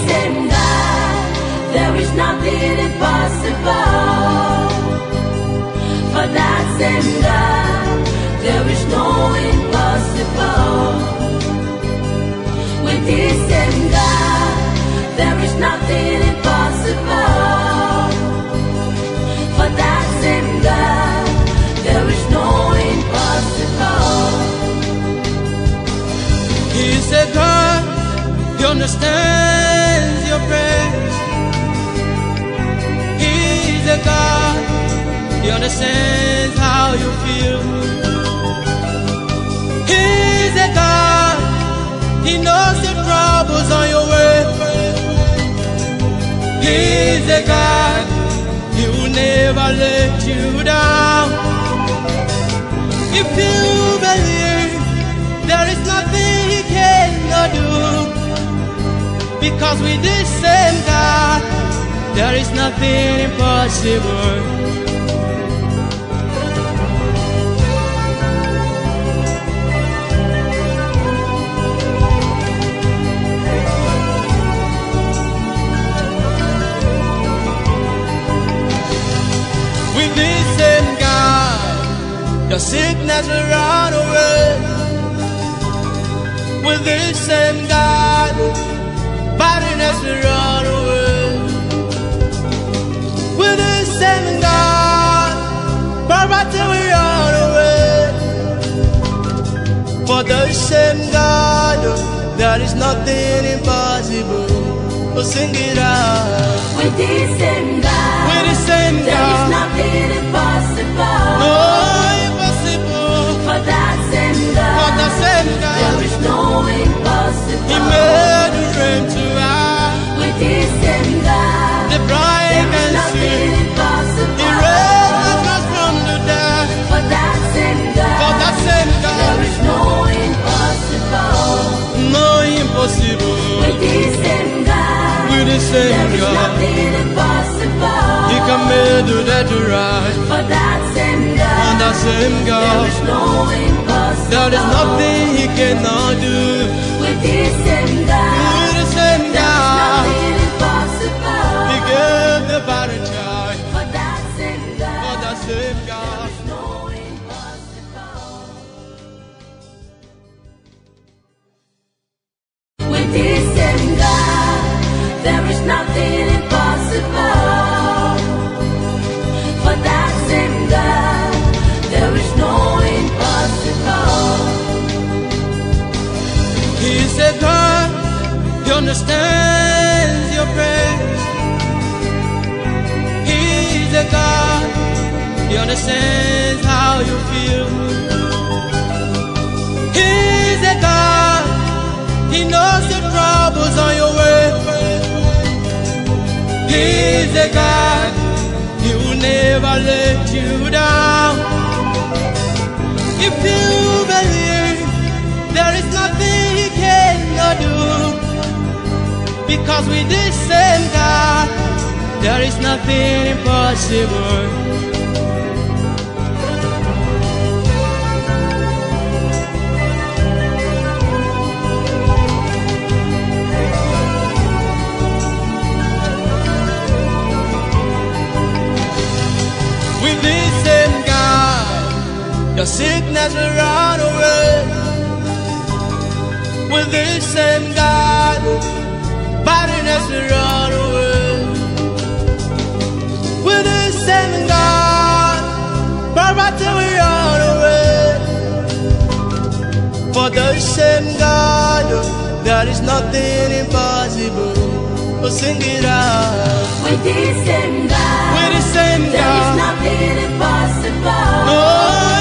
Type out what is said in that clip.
same God, there is nothing impossible. For that same God, there is no impossible. With this same God, there is nothing impossible. For that same God, there is no impossible. He's a God, He understands your prayers. He's a God, He understands how you feel. He's a God, He knows the troubles on your way. He's a God, He will never let you down. If you believe, there is nothing He cannot do. Because with this same God, there is nothing impossible. With this same God, the sickness will run away. With this same God, barrenness will run away. With this same God, poverty will run away. For the same God, there is nothing impossible. Oh, sing it out. With this same God, With the same there is God, nothing impossible. no impossible. For that same God, For the same there God, is no impossible. He made the rain to rise. With this same God, The blind there is can nothing see. He impossible. raised us from the dead. For that same God, For the same there God, is no impossible. no impossible. With this same God, With the there same is God, nothing impossible. He can make the dead to rise. For that same God, On the same there God, is no impossible. there is nothing He cannot do. With this same God, With the same there is God, nothing impossible. He gave the body child. For that same God, For the same there God, is no impossible. With this same God, there is nothing impossible. For that same God, there is no impossible. He's a God, He understands your prayers. He's a God, He understands how you feel. He's a God, He knows the troubles on your way. He's a God, He will never let you down. If you believe, there is nothing He cannot do. Because with this same God, there is nothing impossible. With this same God, the sickness will run away. With this same God, barrenness will run away. With this same God, poverty will run away. For the same God, there is nothing impossible. Oh, sing it out. With this same God, With the same there is God, nothing impossible. no